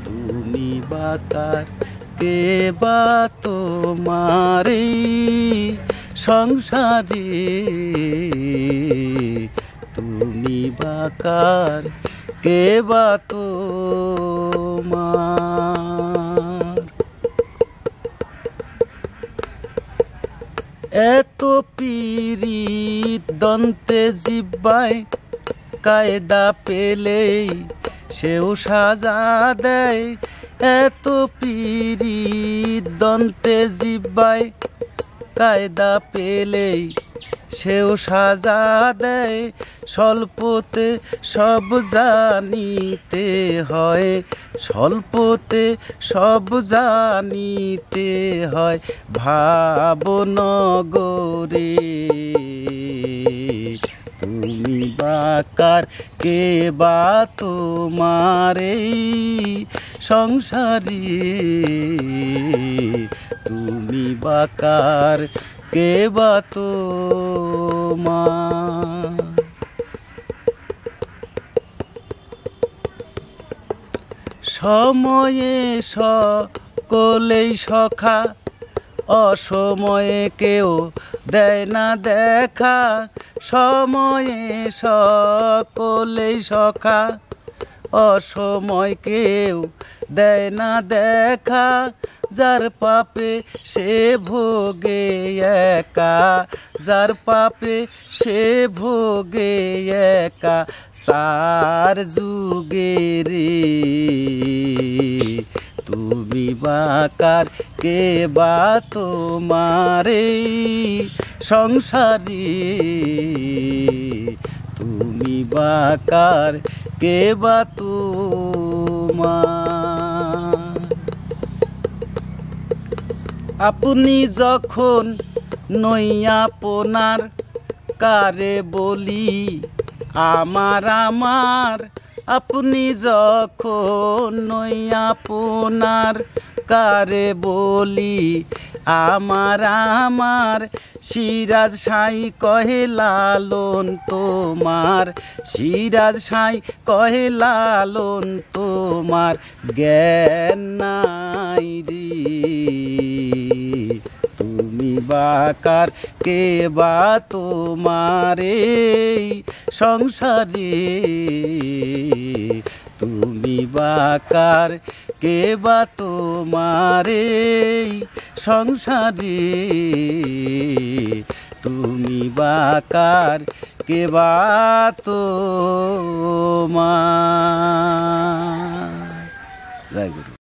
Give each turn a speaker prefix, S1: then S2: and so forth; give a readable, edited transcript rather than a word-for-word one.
S1: তুমি বাকার কে বা তোমার এই সংসারে তুমি বাকার কে বা তোমার এত পীড়িত দন্তে জিব্বায় কায়দা পেলেই সেও সাজা দেয় এত পীড়িত দন্তে জিব্বায় কায়দা পেলেই সেও সাজা দেয় স্বল্পতে সব জানিতে হয় স্বল্পতে সব জানিতে হয় ভাবনগরে তুমি বাকার কে বা তোমার এই সংসারে তুমি বাকার কে বা তোমার সময়ে সকলেই সখা অসময়ে কেউ দেয় না দেখা সময়ে সকলেই সখা অসময় কেউ দেয় না দেখা যার পাপে সে ভোগে একা যার পাপে সে ভোগে একা সার যুগে রে তুমি বাকার কে বা তোমার এই সংসারে তুমি বাকার কে বা তোমার আপনি যখন নইয়া আপনার কারে বলি আমার আমার আপনি যখন নইয়া আপনার কারে বলি আমার আমার সিরাজ সাই কহে লালন তোমার সিরাজ সাই কহে লালন তোমার জ্ঞান নাই রে তুমি বাকার কে বা তোমার এই সংসারে তুমি বাকার কে বা তোমার এই সংসারে তুমি বাকার কে বা তোমার। জয় গুরু।